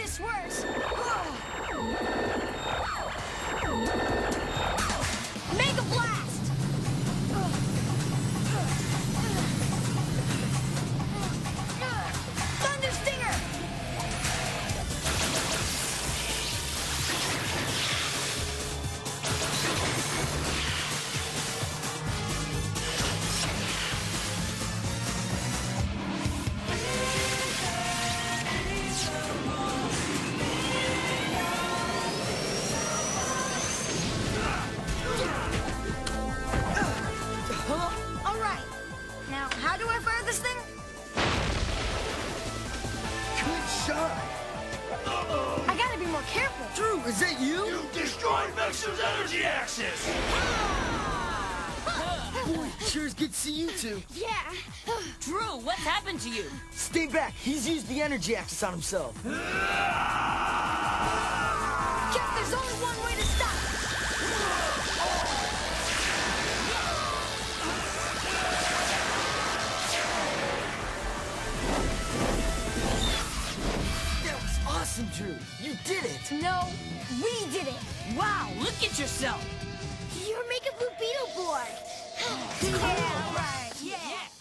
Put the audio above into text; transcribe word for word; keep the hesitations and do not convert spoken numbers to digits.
this worse. Mega Blast! Thunder Stinger! All right. Now, how do I fire this thing? Good shot. I gotta be more careful. Drew, is that you? You destroyed Vexer's energy axis! Boy, sure is good to see you two. Yeah. Drew, what's happened to you? Stay back. He's used the energy axis on himself. Jeff, there's only one way to stop it. That was awesome, Drew. You did it. No, we did it. Wow, look at yourself! You're making Blue Beetle board. Yeah, right. Yeah. Yeah.